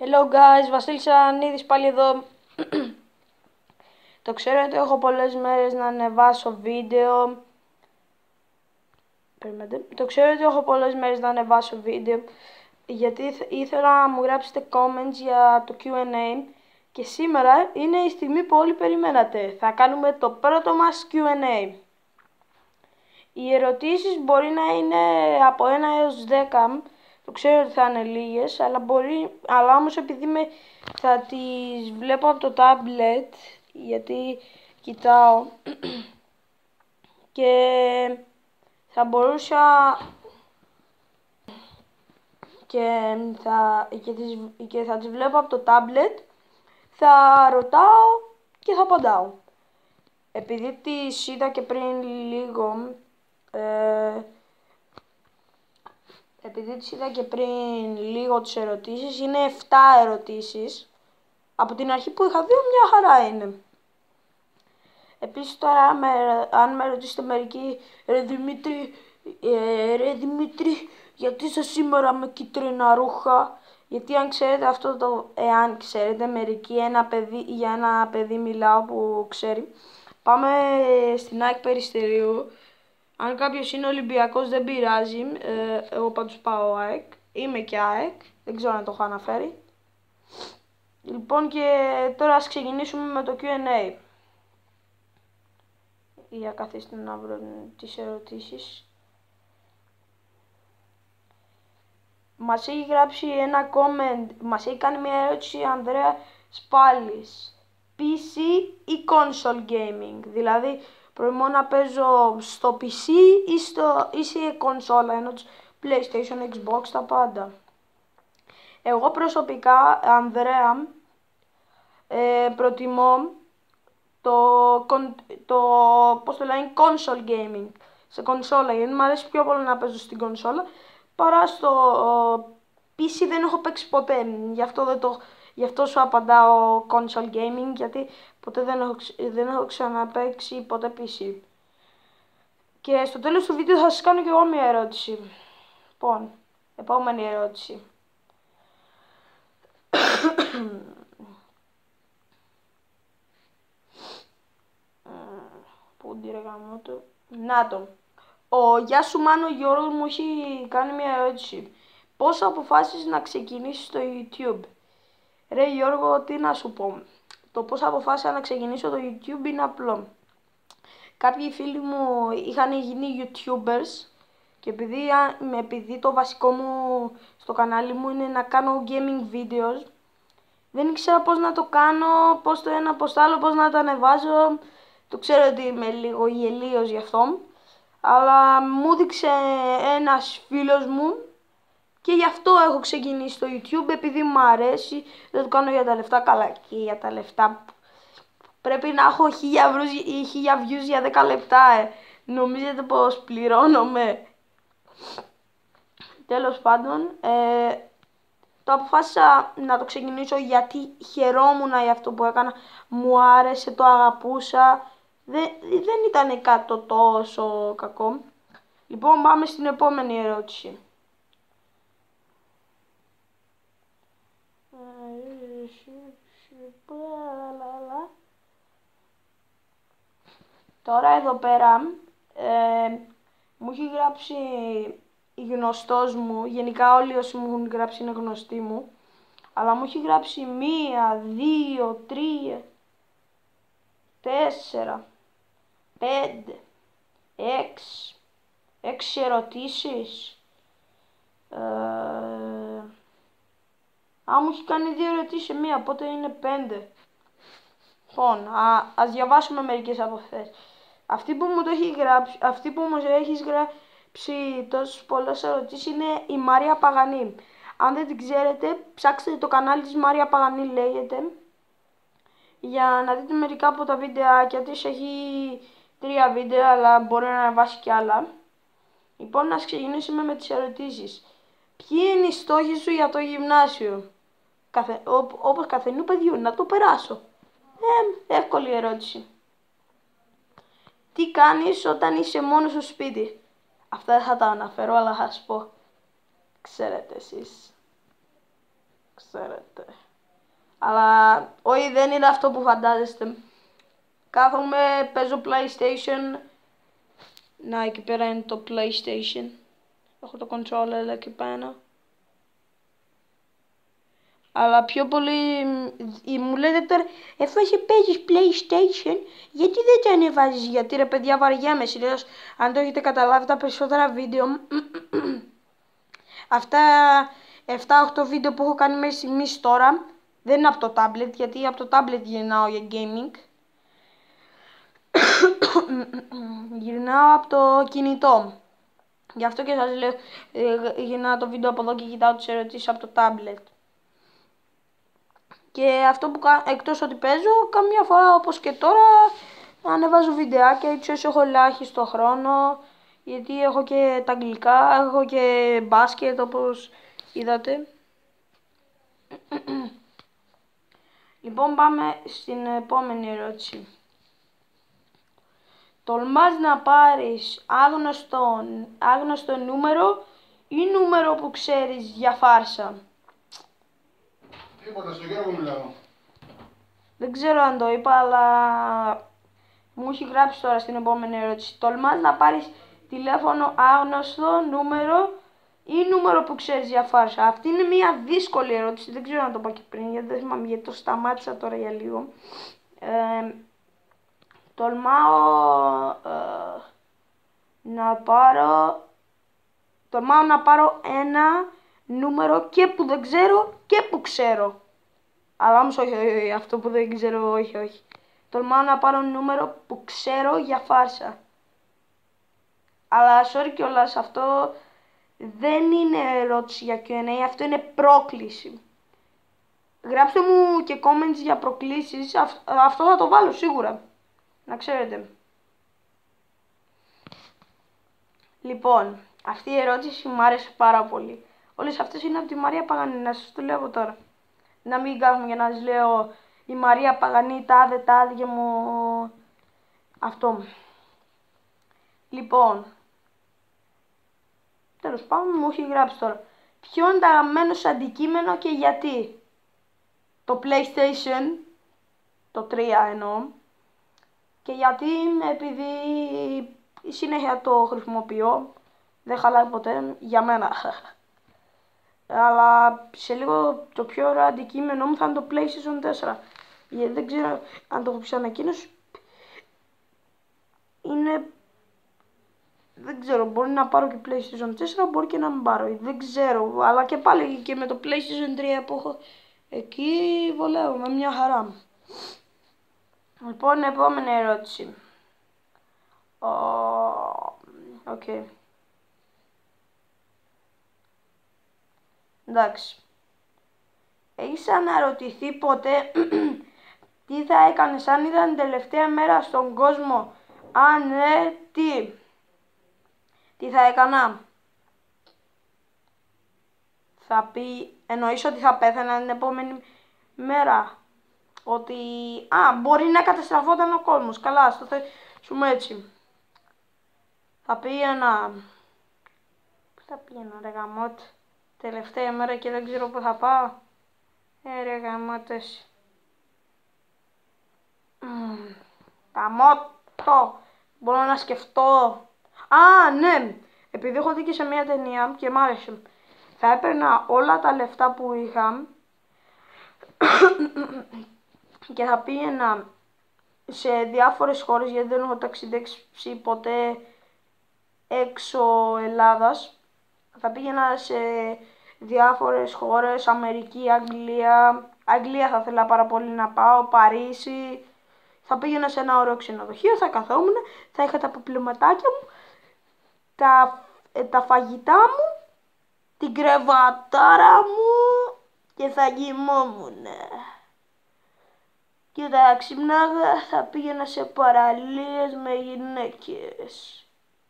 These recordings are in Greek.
Hello guys, Βασίλης Ανίδης πάλι εδώ. Το ξέρω ότι έχω πολλές μέρες να ανεβάσω βίντεο. Γιατί ήθελα να μου γράψετε comments για το Q&A και σήμερα είναι η στιγμή που όλοι περιμένατε. Θα κάνουμε το πρώτο μας Q&A. Οι ερωτήσεις μπορεί να είναι από 1 έως 10. Το ξέρω ότι θα είναι λίγες, αλλά όμως επειδή θα τις βλέπω από το tablet, γιατί κοιτάω και θα μπορούσα και θα τις βλέπω από το tablet, θα ρωτάω και θα απαντάω. Επειδή τις είδα και πριν λίγο, τις ερωτήσεις, είναι 7 ερωτήσεις. Από την αρχή που είχα δει μια χαρά είναι. Επίσης τώρα αν με ρωτήσετε μερικοί, ρε Δημήτρη, γιατί είσαι σήμερα με κίτρινα ρούχα? Γιατί εάν ξέρετε μερικοί, για ένα παιδί μιλάω που ξέρει. Πάμε στην ΑΕΚ Περιστερίου. Αν κάποιος είναι Ολυμπιακός δεν πειράζει, εγώ πάντως πάω ΑΕΚ. Είμαι και ΑΕΚ, δεν ξέρω αν το έχω αναφέρει. Λοιπόν, και τώρα ας ξεκινήσουμε με το Q&A. Για καθίστε να βρω τις ερωτήσεις. Μας έχει γράψει ένα comment, μας έχει κάνει μια ερώτηση η Ανδρέα Σπάλης. PC ή console gaming? Δηλαδή προτιμώ να παίζω στο PC ή σε κονσόλα, ενώ PlayStation, Xbox, τα πάντα. Εγώ προσωπικά, Ανδρέα, προτιμώ πώς το λένε, console gaming, σε κονσόλα, γιατί μου αρέσει πιο πολύ να παίζω στην κονσόλα παρά στο PC. Δεν έχω παίξει ποτέ, γι' αυτό σου απαντάω console gaming, γιατί ποτέ δεν έχω ξαναπαίξει ποτέ PC. Και στο τέλος του βίντεο θα σας κάνω και εγώ μια ερώτηση. Λοιπόν, επόμενη ερώτηση. Να το. Γεια σου Μάνο, Γιώργος μου έχει κάνει μια ερώτηση. Πώς αποφάσισες να ξεκινήσεις στο YouTube? Ρε Γιώργο, τι να σου πω. Το πώς αποφάσισα να ξεκινήσω το YouTube είναι απλό. Κάποιοι φίλοι μου είχαν γίνει YouTubers και επειδή το βασικό μου στο κανάλι μου είναι να κάνω gaming videos, δεν ήξερα πώς να το κάνω, πώς το ένα, πώς το άλλο, πώς να τα ανεβάζω. Το ξέρω ότι είμαι λίγο γελίος γι' αυτό, αλλά μου έδειξε ένας φίλος μου και γι' αυτό έχω ξεκινήσει το YouTube, επειδή μου αρέσει. Δεν το κάνω για τα λεφτά, καλά, και για τα λεφτά πρέπει να έχω 1000 views για 10 λεπτά. Νομίζετε πως πληρώνομαι? Τέλος πάντων, το αποφάσισα να το ξεκινήσω γιατί χαιρόμουν για αυτό που έκανα, μου άρεσε, το αγαπούσα, δεν ήταν κάτι το τόσο κακό. Λοιπόν, πάμε στην επόμενη ερώτηση. Τώρα εδώ πέρα μου έχει γράψει γνωστός μου, γενικά όλοι όσοι μου έχουν γράψει είναι γνωστοί μου, αλλά μου έχει γράψει 1, 2, 3, 4, 5, 6 ερωτήσεις. Μου έχει κάνει 2 ερωτήσεις σε 1, οπότε είναι 5. Λοιπόν, ας διαβάσουμε μερικές από αυτές. Αυτή που μου έχεις γράψει τόσες πολλές ερωτήσεις είναι η Μάρια Παγανή. Αν δεν την ξέρετε, ψάξτε το κανάλι της, Μάρια Παγανή λέγεται, για να δείτε μερικά από τα βιντεάκια της. Έχει 3 βίντεο, αλλά μπορεί να ανεβάσει κι άλλα. Λοιπόν, να ξεκινήσουμε με τις ερωτήσεις. Ποιοι είναι οι στόχοι σου για το γυμνάσιο? Όπως καθενού παιδιού, να το περάσω. Εύκολη ερώτηση. Τι κάνεις όταν είσαι μόνος στο σπίτι? Αυτά δεν θα τα αναφέρω, αλλά θα σας πω. Ξέρετε εσείς. ξέρετε. Αλλά όχι, δεν είναι αυτό που φαντάζεστε. Κάθομαι, παίζω PlayStation. Να, εκεί πέρα είναι το PlayStation. Έχω το controller εκεί πέρα. Αλλά πιο πολύ μου λέτε τώρα, εφόσον παίζεις PlayStation, γιατί δεν το ανεβάζεις? Γιατί ρε παιδιά, βαριέμαι. Συνήθως, αν το έχετε καταλάβει, τα περισσότερα βίντεο, αυτά 7-8 βίντεο που έχω κάνει μέχρι στιγμής τώρα, δεν είναι από το tablet, γιατί από το tablet γυρνάω για gaming. Γυρνάω από το κινητό. Γι' αυτό και σας λέω, γυρνάω το βίντεο από εδώ και κοιτάω τις ερωτήσεις από το tablet. Και αυτό που κάνω, εκτός ότι παίζω, καμιά φορά όπως και τώρα, ανεβάζω βιντεάκια έτσι όσο έχω ελάχιστο χρόνο. Γιατί έχω και τα αγγλικά, έχω και μπάσκετ όπως είδατε. Λοιπόν, πάμε στην επόμενη ερώτηση. Τολμάς να πάρεις άγνωστο νούμερο ή νούμερο που ξέρεις για φάρσα? Τίποτα, στο Γιώργο μιλάω. Δεν ξέρω αν το είπα, αλλά μου έχει γράψει τώρα στην επόμενη ερώτηση. Τολμάς να πάρεις τηλέφωνο άγνωστο νούμερο ή νούμερο που ξέρεις για φάρσα? Αυτή είναι μια δύσκολη ερώτηση, δεν ξέρω να το πω και πριν, γιατί δεν θυμάμαι, γιατί το σταμάτησα τώρα για λίγο. Τολμάω να πάρω ένα νούμερο και που δεν ξέρω και που ξέρω. Αλλά όμως όχι, αυτό που δεν ξέρω, όχι. Τολμάω να πάρω νούμερο που ξέρω για φάρσα. Αλλά sorry κιόλας, αυτό δεν είναι ερώτηση για Q&A, αυτό είναι πρόκληση. Γράψτε μου και comments για προκλήσεις, αυτό θα το βάλω σίγουρα. Να ξέρετε. Λοιπόν, αυτή η ερώτηση μου άρεσε πάρα πολύ. Όλες αυτές είναι από τη Μαρία Παγανή, να σας το λέω από τώρα. Να μην κάθομαι για να σας λέω η Μαρία Παγανή τάδε και μου... Αυτό. Λοιπόν, τέλος πάντων μου έχει γράψει τώρα. Ποιο είναι το αγαπημένο σου αντικείμενο και γιατί? Το PlayStation, το 3 εννοώ. Και γιατί? Επειδή συνέχεια το χρησιμοποιώ, δεν χαλάει ποτέ για μένα. Αλλά σε λίγο το πιο ωραίο αντικείμενο μου θα είναι το PlayStation 4. Γιατί δεν ξέρω αν το έχω πει ανακοίνωση. Είναι... Δεν ξέρω, μπορεί να πάρω και PlayStation 4, μπορεί και να μην πάρω. Δεν ξέρω, αλλά και πάλι και με το PlayStation 3 που έχω εκεί βολεύω με μια χαρά. Λοιπόν, επόμενη ερώτηση. Okay. Εντάξει. Έχεις αναρωτηθεί ποτέ τι θα έκανες αν ήταν την τελευταία μέρα στον κόσμο? Αν ναι, τι θα έκανα? Θα πει, εννοείς ότι θα πέθανα την επόμενη μέρα? Ότι, μπορεί να καταστραφόταν ο κόσμος. Καλά, στο θέσουμε έτσι. Θα πήγαινα... Πού θα πήγαινα ρε γαμώτη? Τελευταία μέρα και δεν ξέρω πού θα πάω. Ρε γαμώτες. Γαμώτο. Μπορώ να σκεφτώ. Ναι. Επειδή έχω δει και σε μια ταινία και μ' άρεσε. Θα έπαιρνα όλα τα λεφτά που είχα και θα πήγαινα σε διάφορες χώρες, γιατί δεν έχω ταξιδέψει ποτέ έξω Ελλάδας. Θα πήγαινα σε διάφορες χώρες, Αμερική, Αγγλία θα ήθελα πάρα πολύ να πάω, Παρίσι. Θα πήγαινα σε ένα ωραίο ξενοδοχείο, θα καθόμουν, θα είχα τα παπλωματάκια μου, τα φαγητά μου, την κρεβατάρα μου και θα κοιμόμουν. Και θα ξυπνάγα, θα πήγαινα σε παραλίες με γυναίκες.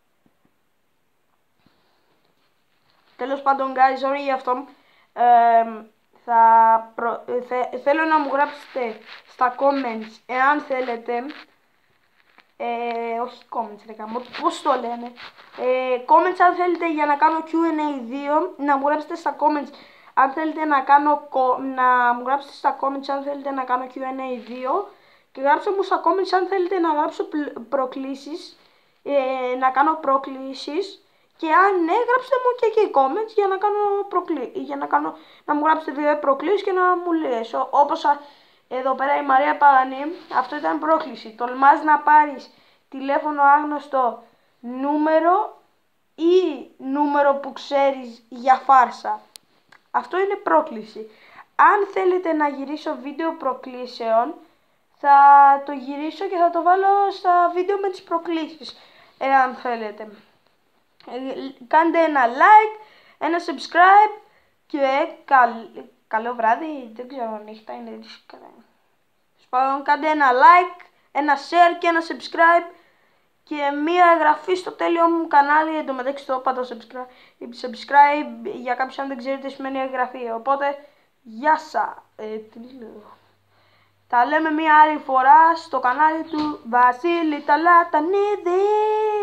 Τέλος πάντων, guys, sorry για αυτό. Θέλω να μου γράψετε στα comments, εάν θέλετε, όχι comments ρε γαμώ, πώς το λένε, comments αν θέλετε για να κάνω Q&A 2, να μου γράψετε στα comments αν θέλετε να μου γράψετε στα comments αν θέλετε να κάνω Q&A 2 και γράψτε μου στα comments αν θέλετε να γράψω προκλήσεις, να κάνω προκλήσεις και αν ναι γράψτε μου και εκεί comments να μου γράψετε 2 προκλήσεις και να μου λες όπως εδώ πέρα η Μαρία Παγανή, αυτό ήταν πρόκληση. Τολμάς να πάρεις τηλέφωνο άγνωστο νούμερο ή νούμερο που ξέρεις για φάρσα. Αυτό είναι πρόκληση. Αν θέλετε να γυρίσω βίντεο προκλήσεων, θα το γυρίσω και θα το βάλω στα βίντεο με τις προκλήσεις, εάν θέλετε. Κάντε ένα like, ένα subscribe και καλό βράδυ, δεν ξέρω, νύχτα είναι δύσκολα. Κάντε ένα like, ένα share και ένα subscribe και μία εγγραφή στο τέλειο μου κανάλι. Εν τω μεταξύ το είπα το subscribe για κάποιους αν δεν ξέρετε σημαίνει εγγραφή. Οπότε γεια σας. Τα λέμε μία άλλη φορά στο κανάλι του Βασίλη Ταλατανίδη.